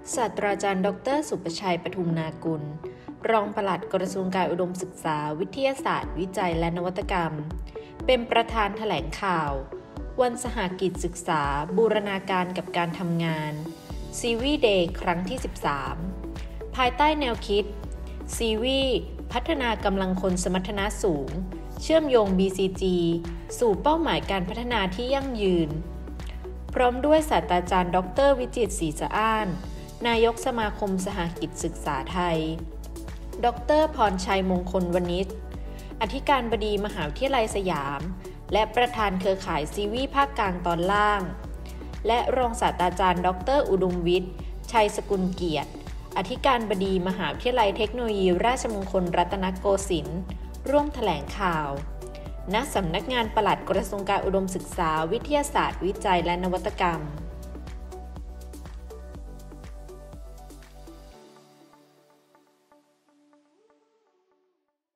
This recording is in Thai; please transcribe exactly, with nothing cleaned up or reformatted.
ศาสตราจารย์ดรสุประชัย ปทุมนากุลรองปลัดกระทรวงการอุดมศึกษาวิทยาศาสตร์วิจัยและนวัตกรรมเป็นประธานแถลงข่าววันสหกิจศึกษาบูรณาการกับการทำงาน ซี วี Day ครั้งที่ สิบสาม ภายใต้แนวคิด ซี วี พัฒนากำลังคนสมรรถนะสูงเชื่อมโยง บี ซี จี สู่เป้าหมายการพัฒนาที่ยั่งยืนพร้อมด้วยศาสตราจารย์ดรวิจิตรศรีสะอ้านนายกสมาคมสหกิจศึกษาไทยดรพรชัยมงคลวณิชอธิการบดีมหาวิทยาลัยสยามและประธานเครือข่ายซีวีภาคกลางตอนล่างและรองศาสตราจารย์ดรอุดมวิทย์ชัยสกุลเกียรติอธิการบดีมหาวิทยาลัยเทคโนโลยีราชมงคลรัตนโกสินทร์ร่วมแถลงข่าวณสำนักงานปลัดกระทรวงการอุดมศึกษาวิทยาศาสตร์วิจัยและนวัตกรรม